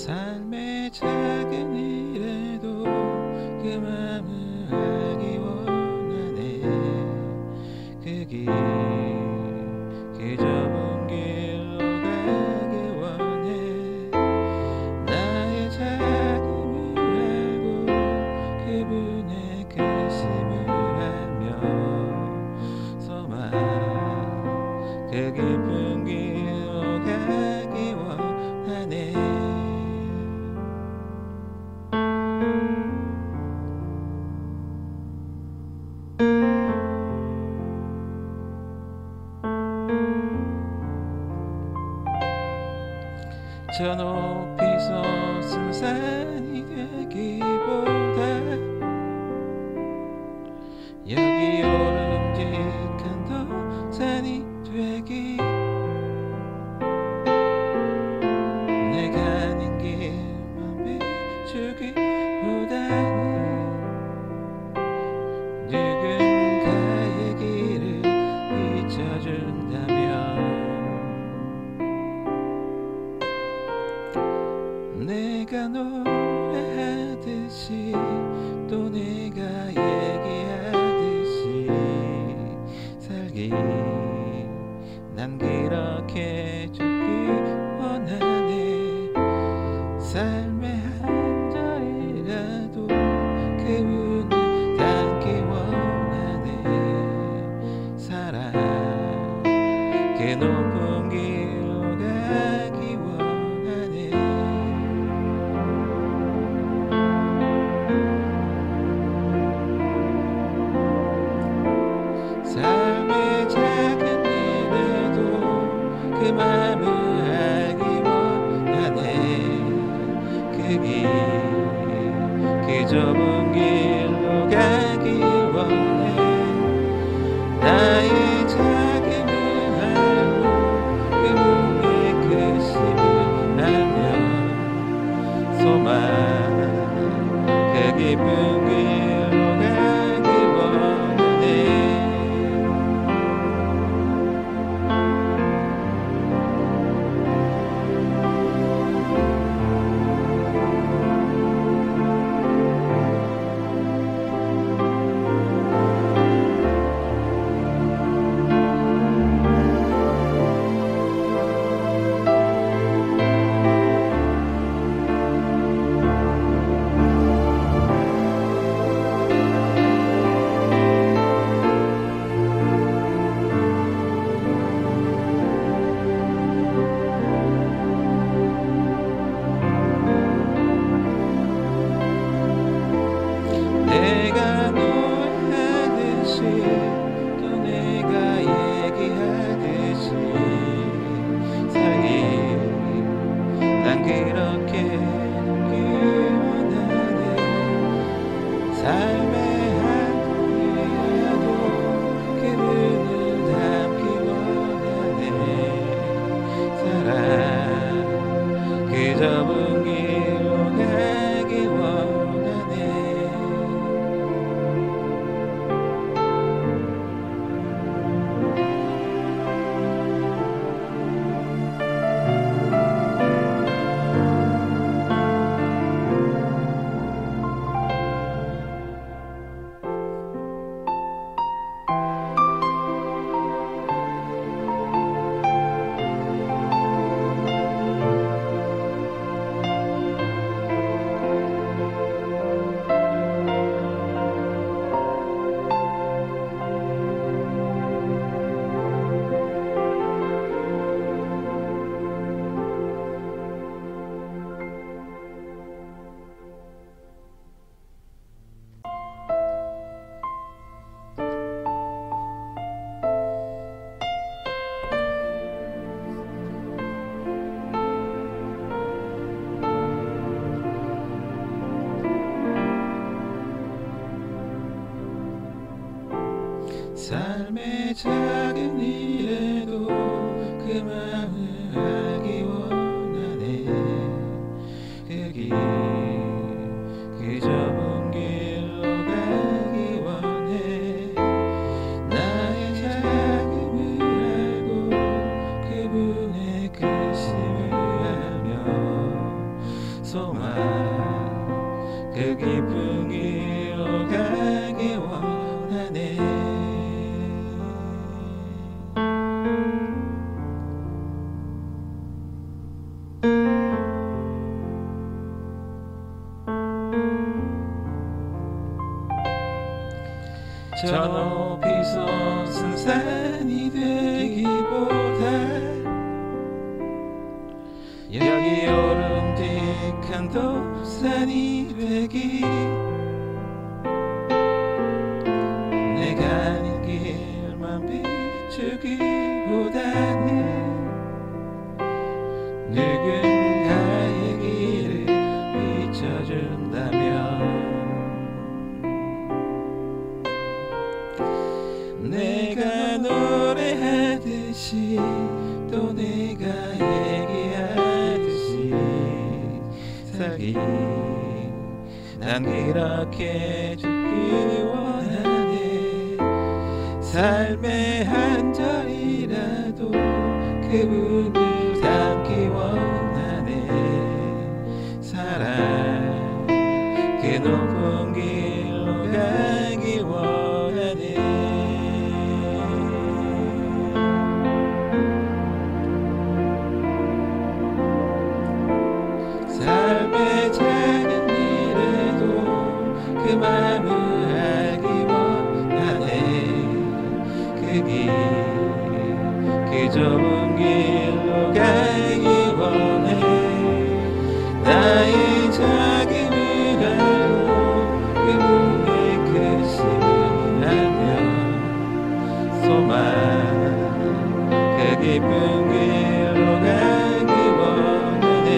삶의 작은 일에도 그 맘을 알기 원하네. 그 길, 그 좁은 길로 가기 원해. 나의 작음을 알고 그분의 크심을 알며 소망 그 깊은 길로 가기 원하네. 저 높이 솟은 산이 되기보다 여기 오름직한 더 산이 되기. 내가 가는 길만 비추기보다는 누군가의 길을 비춰준다면 내가 노래하듯이 또 내가 얘기하듯이 살기. 난 그렇게 죽기 원하네. 삶의 한 절이라도 그분을 닮기 원하네. 사랑 그 높은 길로 가기 원하네. 삶의 작은 일에도 그 맘을 알기 원하네. 그 길, 그 좁은 길로 가기 원해. 나의 작음을 알고 그분의 크심을 알며 소망 그 깊은 길로 가기 원하네. 내가 노래하듯이 또 내가 얘기하듯이 살기. 난 그렇게 살기 원하네. 삶의 한 걸이라도 그분을 닮기 원하네. 사랑 그 좁은 길로 가기 원하네. 삶의 작은 일에도 그 맘을 알기 원하네. 그 길, 그 좁은 길로 가기 원해. 나의 작음을 알고 그분의 크심을 알며 소망 그 깊은 길로 가기 원하네. 저 높이 솟은 산이 되기보다 여기 오른 뒤 큰 돌산이 되기. 내가 아닌 길만 비추기보다는 누군가의 길을 비춰준다면 내가 노래하듯이 또 내가 얘기하듯이 살기. 난 그렇게 죽기 원하네. 삶의 한 절이라도 그분을 담기 원하네. 사랑 그 높은 길로 가기 원하네. 삶의 작은 일에도 그 마음을 알기 원하네. 그 길, 그 좁은 길로 가기 원해. 나의 작음을 알고 그분의 크심을 알며 소망 그 깊은 길로 가기 원하네.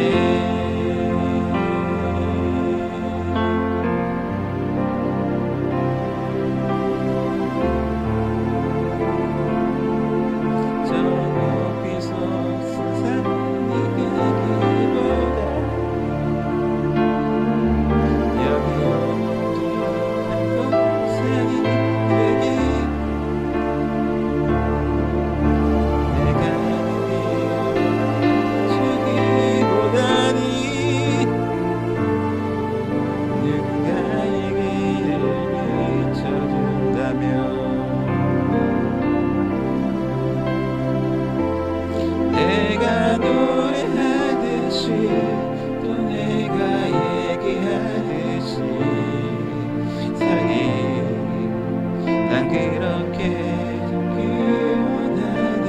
내가 노래하듯이 또 내가 얘기하듯이 살기. 난 그렇게 죽기 원하네.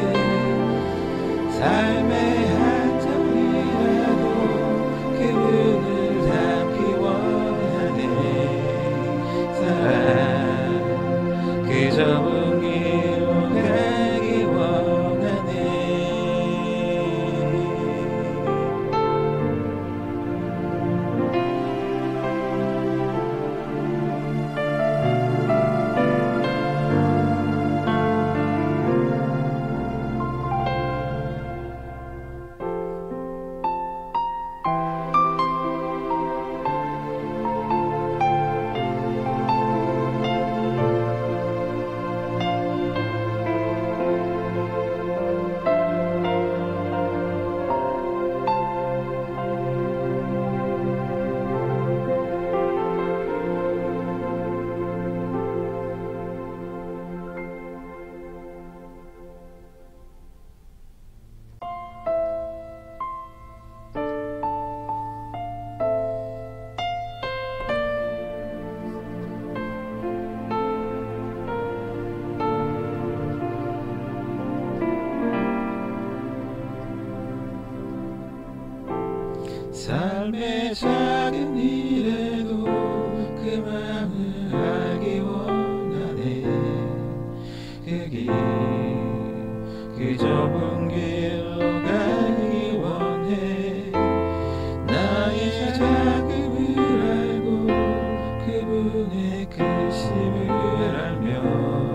삶의 한 점이라도 그분을 담기 원하네. 사랑 그 좁은 길로 가기 원하네. 삶의 작은 일에도 그 마음을 알기 원하네. 그 길, 그 좁은 길로 가기 원해. 나의 작음을 알고 그분의 크심을 알며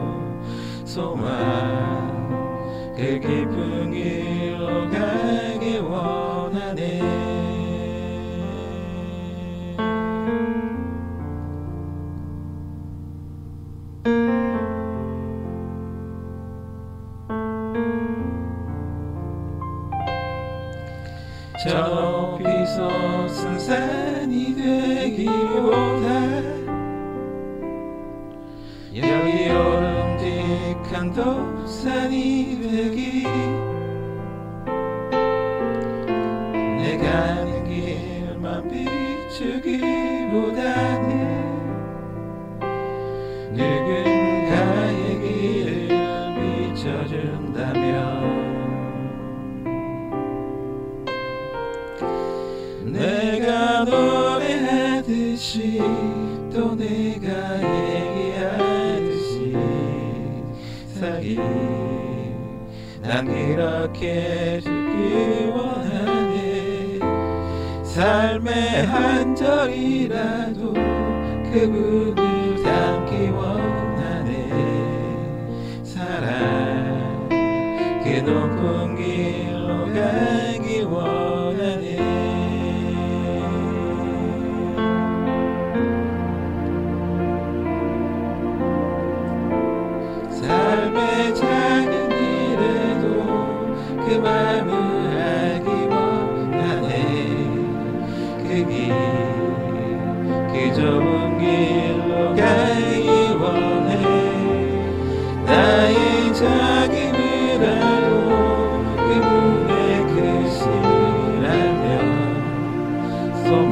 소망 그 깊은 길로 가기 원하네. 저 높이 솟은 산이 되기보다 여기 오름직한 도산이 되기, 내가 가는 길만 비추기보다는 누군가의 길을 비춰준다면 내가 노래하듯이 또 내가 얘기하듯이 살기, 난 그렇게 죽기 원하네. 삶의 한 절이라도 그분을 닮기 원하네. 사랑 그 높은 길로 가기 원하네. 삶의 작은 일에도 그 마음을 알기 원하네. 그 좁은 길로 가기 원해. 나의 작음을 알고 그분의 크심을 알며 소망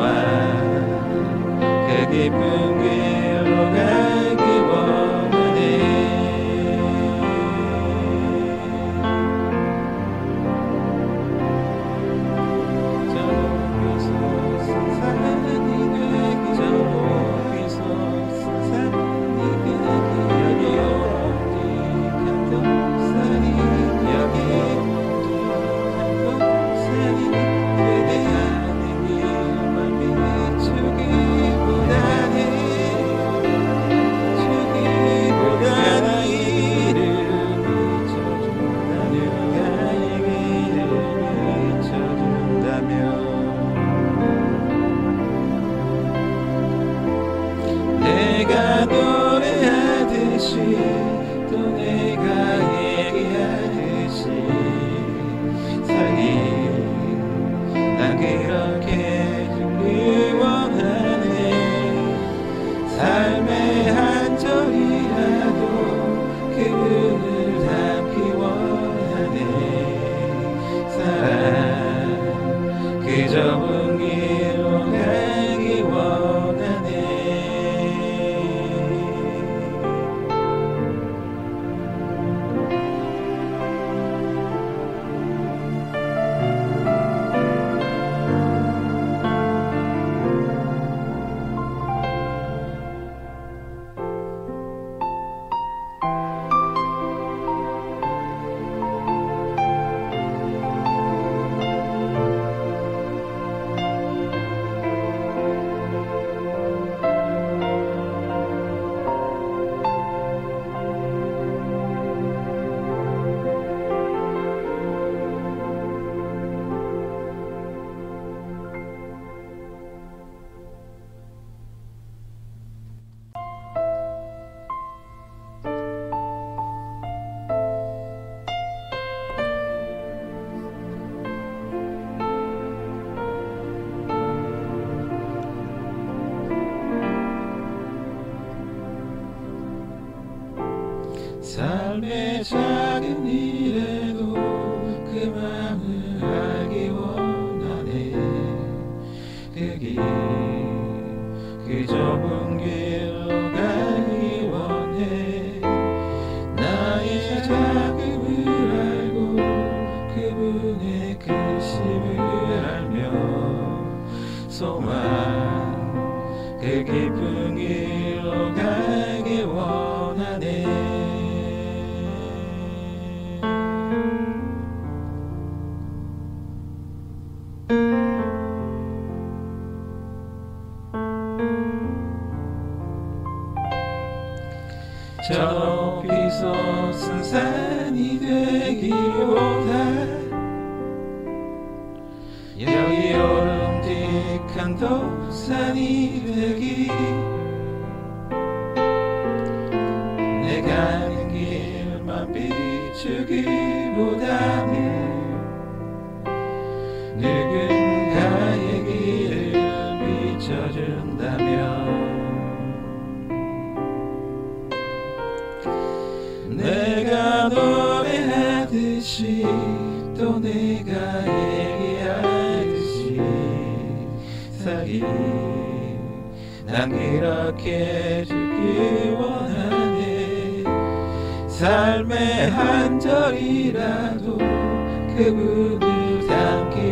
그 깊은 길로 가기 원하네. 저 높이 솟은 산이 되기, 저 높이 솟은 산이 되기, 여기 오름직한 도산이, 여기 오름직한 도산이 되게 하는 길만 비추기보다는 이를 비춰준다면, 나의 길을 비춰준다면 내가 노래하듯이 또 내가 얘기하듯이 살기, 난 그렇게 죽기 원하네. 삶의 한 절이라도 그분을 닮기 원하네. 사랑 그 좁은 길로 가기 원하네. 삶의 작은 일에도 그 마음을 알기 원하네. 그 좁은 길로 가기 원해. 나의 작음을 알고 그분의 크심을 알며 소망 그 깊은 길로 가기 원하네. 저 높이 솟은 산이 되기보다 여기 오름직한 도산이 되기, 내가 가는 길만 비추기보다는 누군 살이 난 그렇게 죽기 원하네. 삶의 한 절이라도 그분을 닮기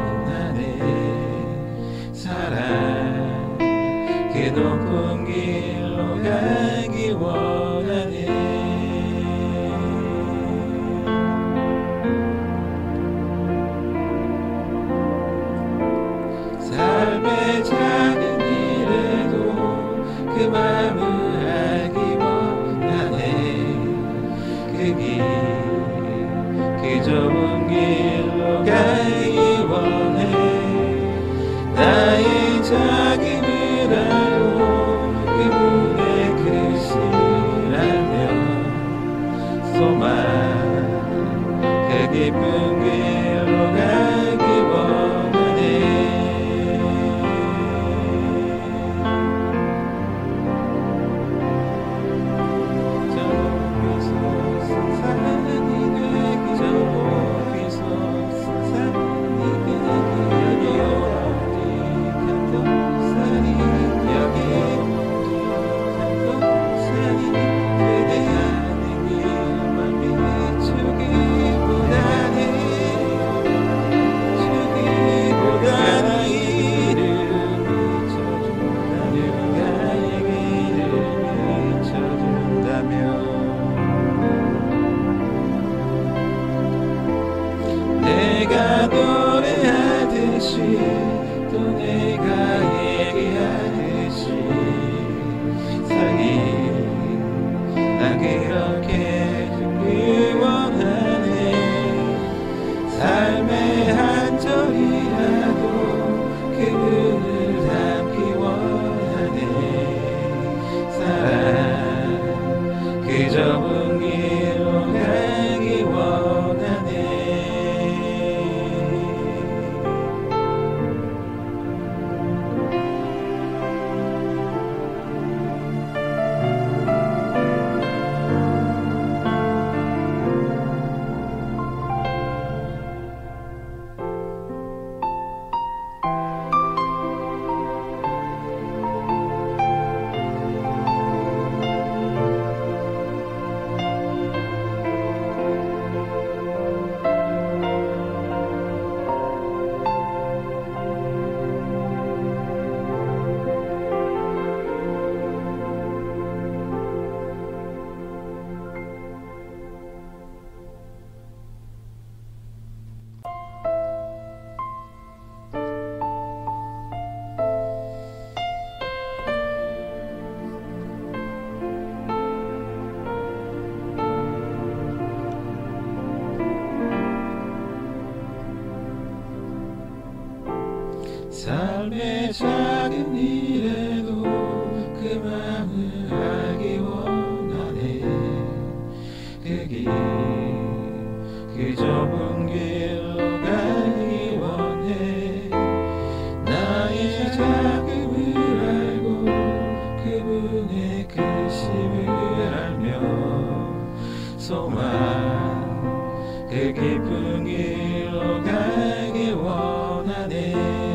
원하네. 사랑 그 높은 길로 가기 원하네. 삶의 작은 일에도 그 마음을 알기 원하네. 그 좁은 길로 가기 원해. 나의 작음을 알고 그분의 크심을 알며 소망 그 깊은 길로 가기 원하네. 저 높이서 쓴 산이 되기, 저 높이서 쓴 산이 되기, 여기 어디간 동산이, 여기 어디간 동산이 되게 하는 길만 비추기보다는 이를 비춰준다며, 나의 길을 비춰준다며. 내가 노래하듯이 또 내가 얘기하듯이 살기 난 그렇게 죽기 원하네. 삶의 한 절이라도 그분을 닮기 원하네. 사랑 그 좁은 길로 가기 원하네. 삶의 작은 일에도 그 마음을 알기 원하네. 그 좁은 길로 가기 원해. 나의 작음을 알고 그분의 크심을 알며 소망 그 깊은 길로 가기 원하네.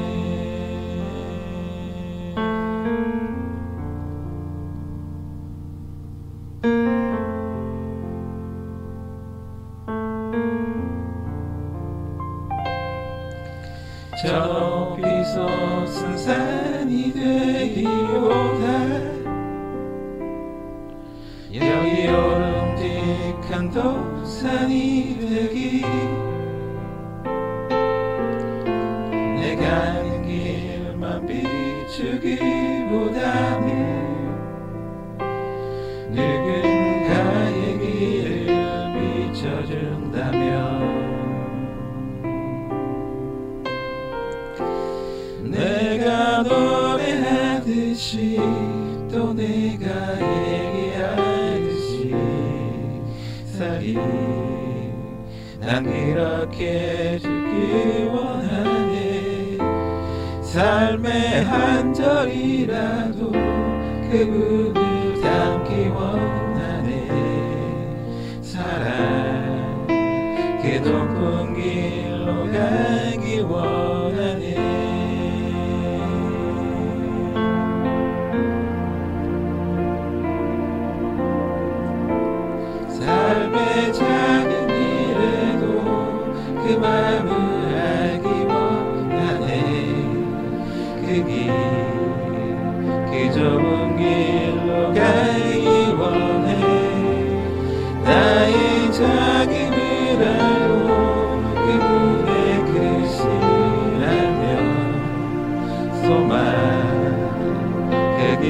저 높이서 쓴 산이 되기보다 여기 오름직한 동산이 되기. 내가 가는 길만 비추기보다는 누군가의 길을 비춰준다며. 내가 노래하듯이 또 내가 얘기하듯이 살이 난 그렇게 죽기 원하네. 삶의 한 절이라도 그분을 닮기 원하네. 사랑 그 높은 길로 가기 원하네.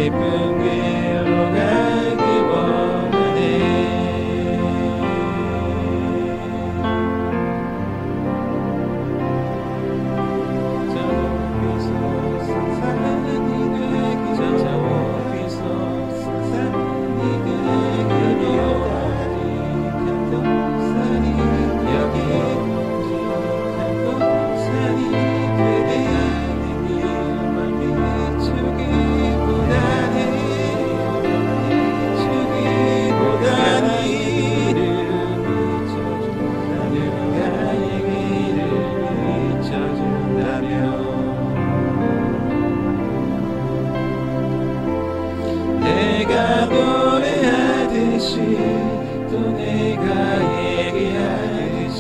기쁜 길로 가기 원하네. 저 높이서 산산이 되기 저 높이서 산산이 되기 여기 산이 여기 산이 되게 길만 비추기보다는 이를 비춰준다면 나의 길을 비춰준다면 내가 노래하듯이 또 내가 얘기하듯이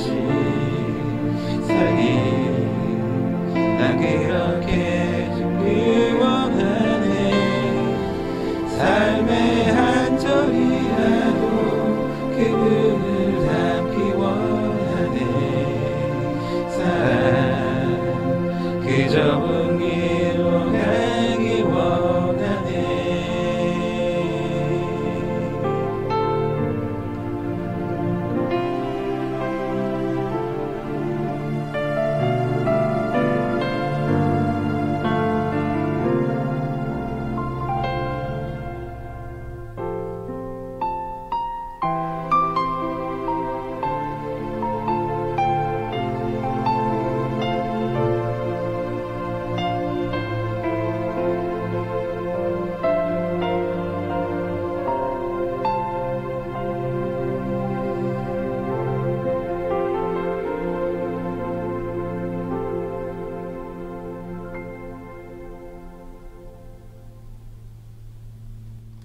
살기 난 그렇게 죽기 원하네. 삶의 한 절이라도 그분을 닮기 원하네. 사랑 그저